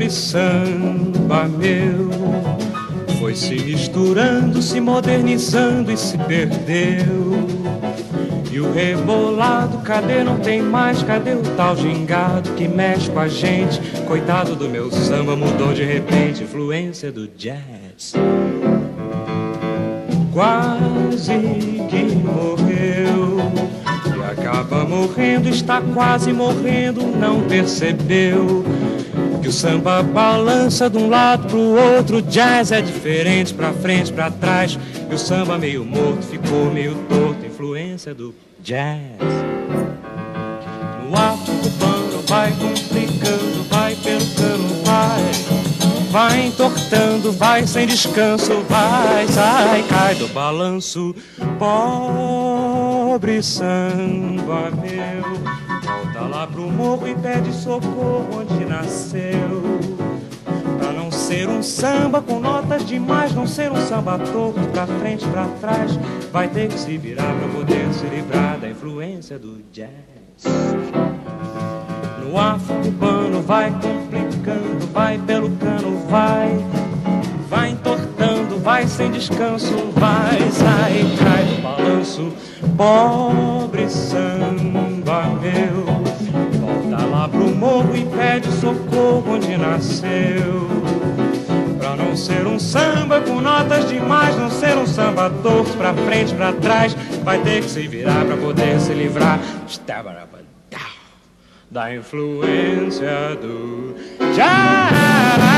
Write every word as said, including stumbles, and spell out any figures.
pobre samba meu foi se misturando, se modernizando e se perdeu. E o rebolado, cadê? Não tem mais, cadê o tal gingado que mexe com a gente? Coitado do meu samba, mudou de repente, influência do jazz. Quase que morreu e acaba morrendo, está quase morrendo, não percebeu que o samba balança de um lado pro outro, o jazz é diferente, pra frente, pra trás. E o samba meio morto, ficou meio torto, influência do jazz. No afro-cubano vai complicando, vai pelo cano, vai, vai entortando, vai sem descanso, vai, sai, cai do balanço. Pobre samba meu, volta lá pro morro e pede socorro onde nasceu. Pra não ser um samba com notas demais, não ser um samba torto, pra frente, pra trás, vai ter que se virar pra poder se livrar da influência do jazz. No afro-cubano vai complicando, vai pelo cano, vai, vai entortando, vai sem descanso, vai, sai, cai do balanço. Pobre samba meu, volta lá pro morro e pede socorro onde nasceu. Pra não ser um samba com notas demais, não ser um samba torto, pra frente, pra trás, vai ter que se virar pra poder se livrar da influência do jazz.